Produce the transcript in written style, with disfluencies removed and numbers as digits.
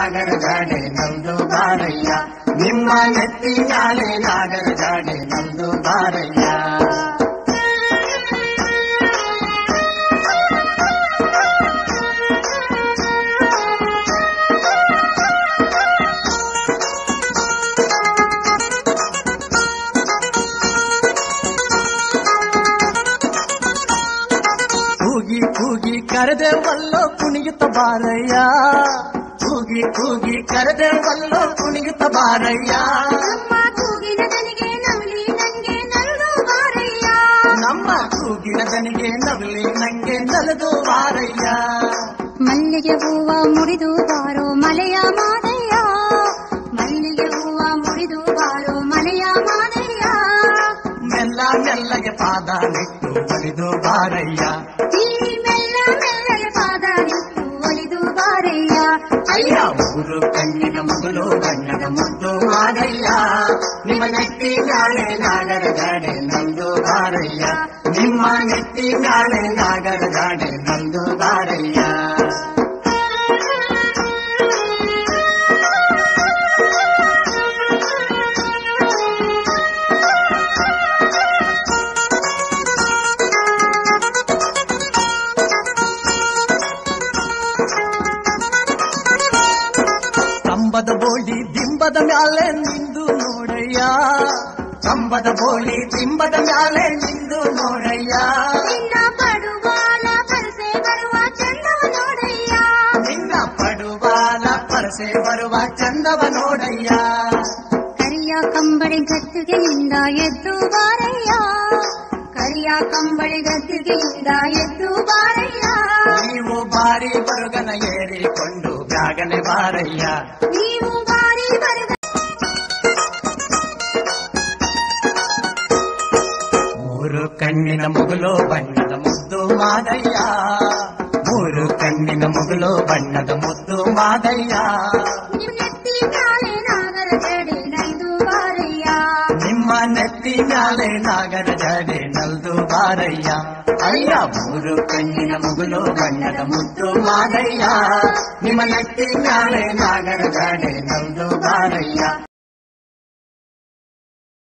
ನಾಗರ ಜಾಡೆ ನಲ್ದು ಬಾರಯ್ಯ, ನಿಮ್ಮ ನೆತ್ತಿ ಮ್ಯಾಲೆ ನಾಗರ ಜಾಡೆ ನಲ್ದು ಬಾರಯ್ಯ. ಕೂಗಿ ಕೂಗಿ ಕರೆದೇವಲ್ಲೋ ಕುಣಿಯುತ್ತ ಬಾರಯ್ಯ, ಕೂಗಿ ಕೂಗಿ ಕರೆದೇವಲ್ಲೋ ಕುಣಿಯುತ್ತ ಬಾರಯ್ಯ. ನಮ್ಮ ಕೂಗಿನ ದನಿಗೆ ನವಲಿ ನಂಗೆ ನಲ್ದು ಬಾರಯ್ಯ, ನಮ್ಮ ಕೂಗಿನ ದನಿಗೆ ನವಲಿ ನಂಗೆ ನಲದು ಬಾರಯ್ಯ. ಮಲ್ಲಿಗೆ ಹೂವ ಮುಡಿದು ಬಾರೋ ಮಲೆಯ ಮಾದಯ್ಯ, ಮಲ್ಲಿಗೆ ಹೂವ ಮುಡಿದು ಬಾರೋ ಮಲೆಯ ಮಾದಯ್ಯ. ಮೆಲ್ಲ ಮೆಲ್ಲಗೆ ಪಾದ ನಿಟ್ಟು ಒಲಿದು ಬಾರಯ್ಯ, ಈ ಮೆಲ್ಲ ಮೆಲ್ಲಗೆ ಪಾದ ನಿಟ್ಟು ಒಲಿದು ಬಾರಯ್ಯ. ಅಯ್ಯ ಮೂರು ಕಣ್ಣಿನ ಮಗಳು ಬಣ್ಣದ ಮುದ್ದು ಮಾದಯ್ಯ, ನಿಮ್ಮ ನೆತ್ತಿ ಮ್ಯಾಲೆ ನಾಗರ ಜಾಡೆ ನಲ್ದು ಬಾರಯ್ಯ, ನಿಮ್ಮ ನೆತ್ತಿ ಮ್ಯಾಲೆ ನಾಗರ ಜಾಡೆ ನಲ್ದು ಬಾರಯ್ಯ. ಕಂಬದ ಬೋಳಿ ದಿಂಬದ ಮ್ಯಾಲೆ ನಿಂದು ನೋಡಯ್ಯ, ಕಂಬದ ಬೋಳಿ ದಿಂಬದ ಮ್ಯಾಲೆ ನಿಂದು ನೋಡಯ್ಯ. ನಿನ್ನ ಪಡುವಾಲ ಪರಸೆ ಬರುವ ಚಂದವ ನೋಡಯ್ಯ, ನಿನ್ನ ಪಡುವಾಲ ಪರಸೆ ಬರುವ ಚಂದವ ನೋಡಯ್ಯ. ಕರಿಯ ಕಂಬಳಿ ಗದ್ದುಗೆಯಿಂದ ಎದ್ದು ಬಾರಯ್ಯ, ಕರಿಯ ಕಂಬಳಿ ಗದ್ದುಗೆಯಿಂದ ಎದ್ದು ಬಾರಯ್ಯ. ನೀವು ಬಾರಿ ಬರುಗನ ಏರಿಕೊಂಡು ಬ್ಯಾಗನೆ ಬಾರಯ್ಯ, ನೀವು ಬಾರಿ ಬರುಗ ಮೂರು ಕಣ್ಣಿನ ಮುಗುಲು ಬಣ್ಣದ ಮುದ್ದು ಮಾದಯ್ಯ, ಮೂರು ಕಣ್ಣಿನ ಮುಗುಲು ಬಣ್ಣದ ಮುದ್ದು ಮಾದಯ್ಯ. ನಿಮ್ಮ ನೆತ್ತಿ ಮ್ಯಾಲೆ ನಾಗರ ಜಡೆ ನೈದು ಬಾರಯ್ಯ, ನಿಮ್ಮ ನೆತ್ತಿ ಮ್ಯಾಲೆ ನಾಗರ ಜಡೆ ನಲ್ದು ಬಾರಯ್ಯ. ಅಯ್ಯ ಮೂರು ಕಣ್ಣಿನ ಮುಗುಲು ಬಣ್ಣದ ಮುದ್ದು ಮಾದಯ್ಯ, ನಿಮ್ಮ ನೆತ್ತಿ ಮ್ಯಾಲೆ ನಾಗರ ಜಡೆ ನಲ್ದು ಬಾರಯ್ಯ.